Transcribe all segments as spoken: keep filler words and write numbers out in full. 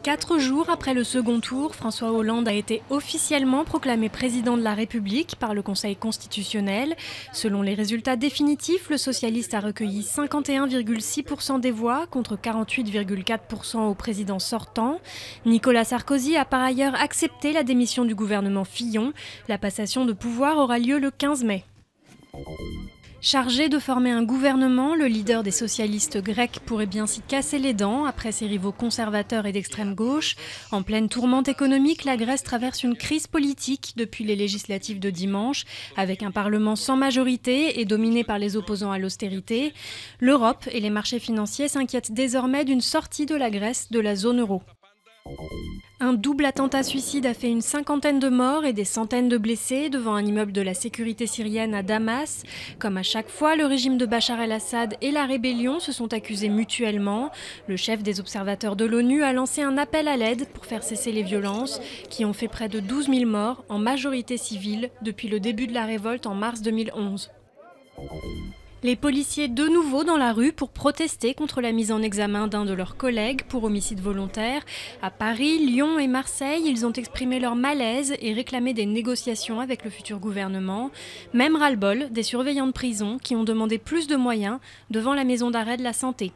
Quatre jours après le second tour, François Hollande a été officiellement proclamé président de la République par le Conseil constitutionnel. Selon les résultats définitifs, le socialiste a recueilli cinquante et un virgule six pour cent des voix contre quarante-huit virgule quatre pour cent au président sortant. Nicolas Sarkozy a par ailleurs accepté la démission du gouvernement Fillon. La passation de pouvoir aura lieu le quinze mai. Chargé de former un gouvernement, le leader des socialistes grecs pourrait bien s'y casser les dents après ses rivaux conservateurs et d'extrême gauche. En pleine tourmente économique, la Grèce traverse une crise politique depuis les législatives de dimanche, avec un parlement sans majorité et dominé par les opposants à l'austérité. L'Europe et les marchés financiers s'inquiètent désormais d'une sortie de la Grèce de la zone euro. Un double attentat suicide a fait une cinquantaine de morts et des centaines de blessés devant un immeuble de la sécurité syrienne à Damas. Comme à chaque fois, le régime de Bachar el-Assad et la rébellion se sont accusés mutuellement. Le chef des observateurs de l'ONU a lancé un appel à l'aide pour faire cesser les violences qui ont fait près de douze mille morts, en majorité civile, depuis le début de la révolte en mars deux mille onze. Les policiers de nouveau dans la rue pour protester contre la mise en examen d'un de leurs collègues pour homicide volontaire. À Paris, Lyon et Marseille, ils ont exprimé leur malaise et réclamé des négociations avec le futur gouvernement. Même ras-le-bol des surveillants de prison qui ont demandé plus de moyens devant la maison d'arrêt de la santé.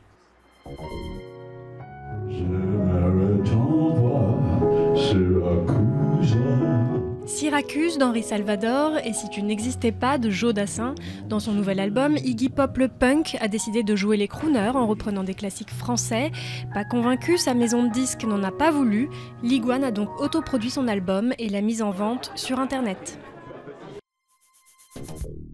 Je m'arrête en voix, Syracuse. Syracuse d'Henri Salvador et Si tu n'existais pas de Joe Dassin. Dans son nouvel album, Iggy Pop le punk a décidé de jouer les crooners en reprenant des classiques français. Pas convaincu, sa maison de disques n'en a pas voulu. L'Iguane a donc autoproduit son album et l'a mis en vente sur internet.